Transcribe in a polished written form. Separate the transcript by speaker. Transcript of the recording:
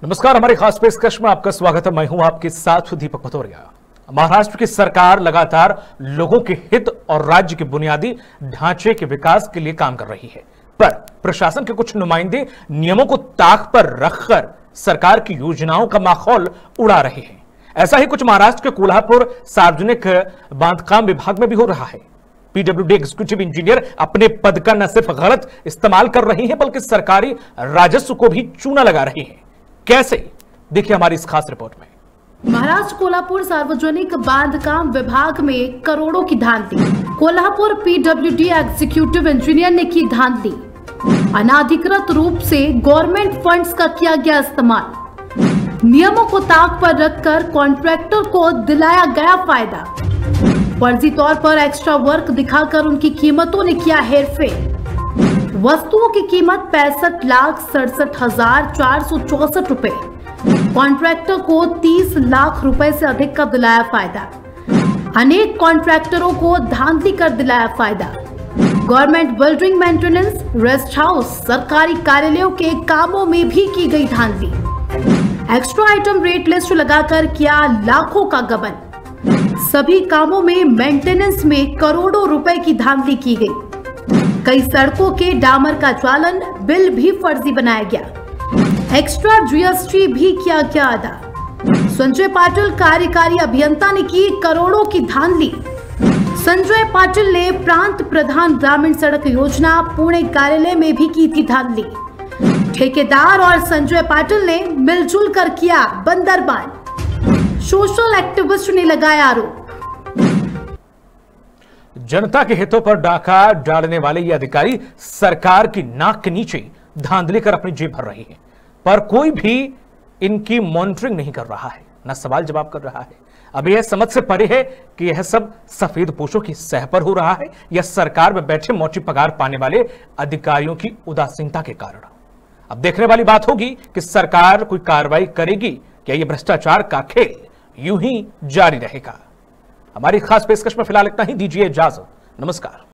Speaker 1: नमस्कार, हमारी खास पेशकश में आपका स्वागत है। मैं हूं आपके साथ दीपक भतौरिया। महाराष्ट्र की सरकार लगातार लोगों के हित और राज्य के बुनियादी ढांचे के विकास के लिए काम कर रही है, पर प्रशासन के कुछ नुमाइंदे नियमों को ताक पर रखकर सरकार की योजनाओं का माहौल उड़ा रहे हैं। ऐसा ही कुछ महाराष्ट्र के कोल्हापुर सार्वजनिक बांधकाम विभाग में भी हो रहा है। पीडब्ल्यूडी एग्जीक्यूटिव इंजीनियर अपने पद का न सिर्फ गलत इस्तेमाल कर रही हैं, बल्कि सरकारी राजस्व को भी चूना लगा रही हैं। कैसे, देखिए हमारी इस खास रिपोर्ट में।
Speaker 2: महाराष्ट्र कोल्हापुर सार्वजनिक बांधकाम विभाग में करोड़ों की धांधली। कोल्हापुर पीडब्ल्यूडी एग्जीक्यूटिव इंजीनियर ने की धांधली। अनाधिकृत रूप से गवर्नमेंट फंड्स का किया गया इस्तेमाल। नियमों को ताक पर रखकर कॉन्ट्रैक्टर को दिलाया गया फायदा। फर्जी तौर पर एक्स्ट्रा वर्क दिखाकर उनकी कीमतों ने किया हेरफेर। वस्तुओं की कीमत 65,67,464 रुपए। कॉन्ट्रैक्टर को 30 लाख रुपए से अधिक का दिलाया फायदा। अनेक कॉन्ट्रैक्टरों को धांधली कर दिलाया फायदा। Government building maintenance, rest house, सरकारी कार्यालयों के कामों में भी की गई धांधली। एक्स्ट्रा आइटम रेट लिस्ट लगाकर किया लाखों का गबन। सभी कामों में मेंटेनेंस में करोड़ों रुपए की धांधली की गई। कई सड़कों के डामर का ज्वालन बिल भी फर्जी बनाया गया। एक्स्ट्रा जीएसटी भी किया गया अदा। संजय पाटिल कार्यकारी अभियंता ने की करोड़ों की धांधली। संजय पाटिल ने प्रांत प्रधान ग्रामीण सड़क योजना पुणे कार्यालय में भी की थी धांधली। ठेकेदार और संजय पाटिल ने मिलजुल कर किया बंदरबान। सोशल एक्टिविस्ट ने लगाया आरोप।
Speaker 1: जनता के हितों पर डाका डालने वाले ये अधिकारी सरकार की नाक के नीचे धांधली कर अपनी जेब भर रही है, पर कोई भी इनकी मॉनिटरिंग नहीं कर रहा है, न सवाल जवाब कर रहा है। अब यह समझ से परे है कि यह सब सफेद पोशों की सह पर हो रहा है या सरकार में बैठे मोटी पगार पाने वाले अधिकारियों की उदासीनता के कारण। अब देखने वाली बात होगी कि सरकार कोई कार्रवाई करेगी, क्या यह भ्रष्टाचार का खेल यूं ही जारी रहेगा। हमारी खास पेशकश में फिलहाल इतना ही। दीजिए इजाजत, नमस्कार।